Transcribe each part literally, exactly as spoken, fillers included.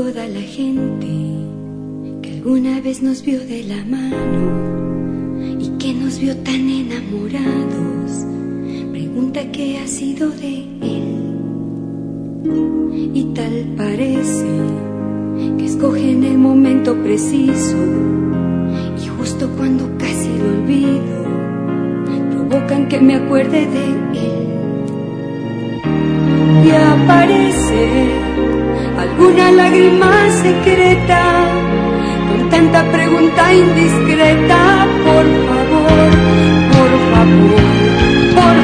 toda la gente que alguna vez nos vio de la mano y que nos vio tan enamorados, pregunta qué ha sido de él. Y tal parece que escogen el momento preciso, y justo cuando casi lo olvido, provocan que me acuerde de él. Y aparece alguna lágrima secreta con tanta pregunta indiscreta. Por favor, por favor, por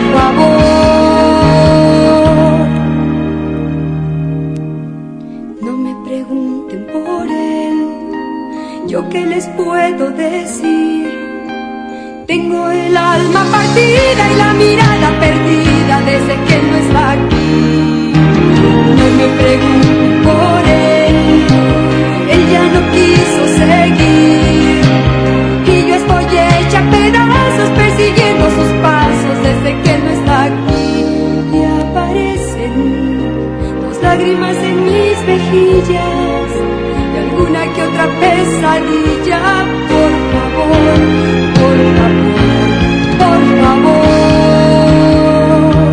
favor, no me pregunten por él. ¿Yo qué les puedo decir? Tengo el alma partida y la mirada perdida desde que no está aquí. No me pregunten por él, él ya no quiso seguir, y yo estoy hecha a pedazos persiguiendo sus pasos desde que no está aquí. Y aparecen dos lágrimas en mis mejillas y alguna que otra pesadilla. Por favor, por favor, por favor,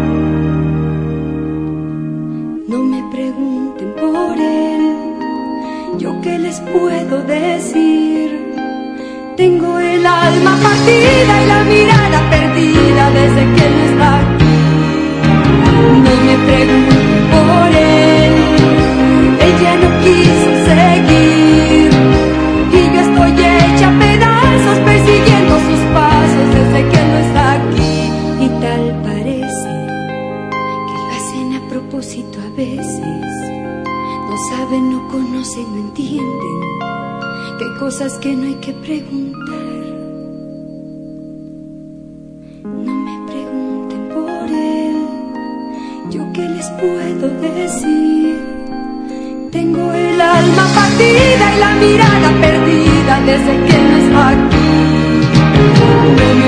no me pregunten por él. ¿Yo qué les puedo decir? Tengo el alma partida y la mirada perdida desde que no está aquí. No me pregunten por él, él ya no quiso seguir, y yo estoy hecha a pedazos persiguiendo sus pasos desde que no está aquí. Y tal parece que lo hacen a propósito a veces. No saben, no conocen, no entienden que hay cosas que no hay que preguntar. No me pregunten por él, ¿yo qué les puedo decir? Tengo el alma partida y la mirada perdida desde que no está aquí. No